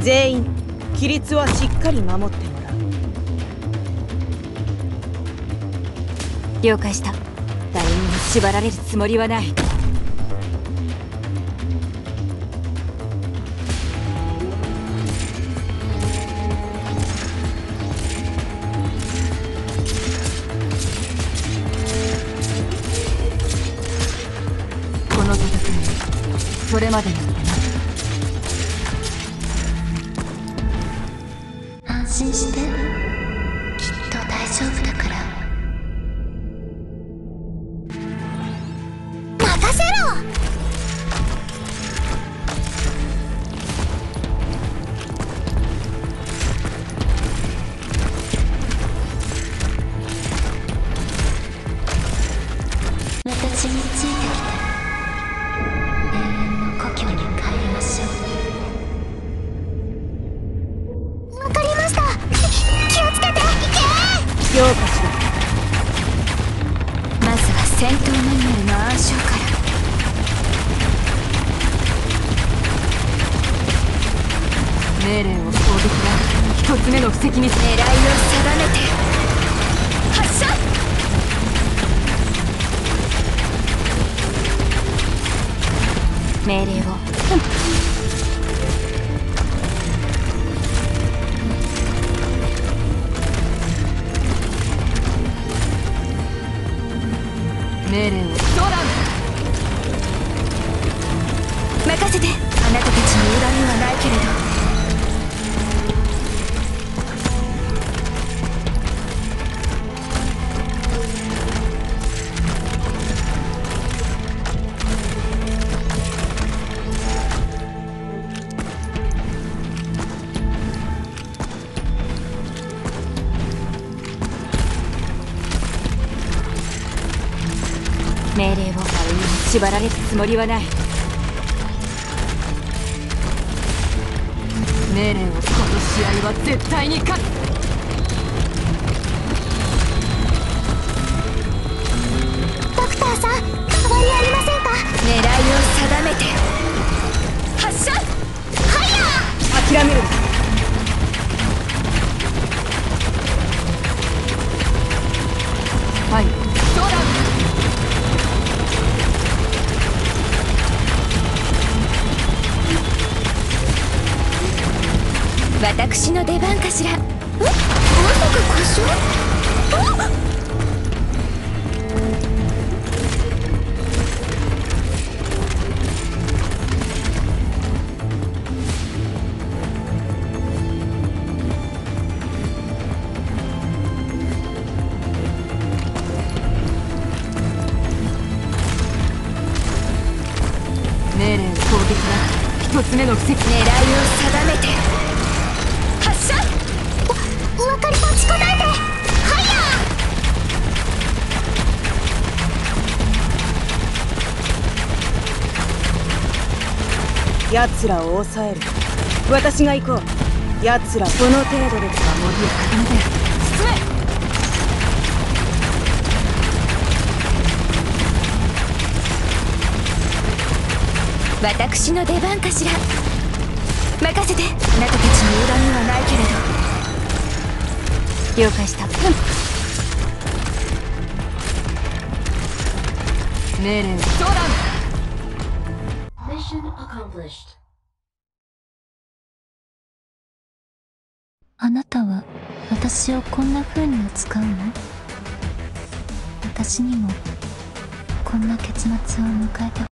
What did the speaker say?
全員規律はしっかり守ってもらう。 了解した。誰にも縛られるつもりはない。この戦い、それまでなんてな。 安心して、きっと大丈夫だから。任せろ。私についてきて、永遠の故郷に帰りましょう。わかりました。気をつけて。行け。 了解しろ。 まずは戦闘マニュアルの暗唱から。命令を攻撃だ。一つ目の布石に狙いを定めて発射。命令を、命令をドラム任せて。あなたたちに恨みはないけれど。命令を、誰にも縛られるつもりはない。命令を、この試合は絶対に勝つ。 ドクターさん、変わりありませんか。 狙いを定めて発射。 はいや諦めるな。 はい、ドラム私の出番かしら。 まさか故障。 命令を攻撃だ。一つ目の布石、狙いを定めて発射。 お分かり、待ちこたえて。はいや。奴らを抑える。私が行こう。奴らこの程度で守りを固めて進め。 私の出番かしら。任せて。あなたたちに恨みはないけれど。了解した。命令を、ドラム。 あなたは私をこんな風に扱うの？私にもこんな結末を迎えてほ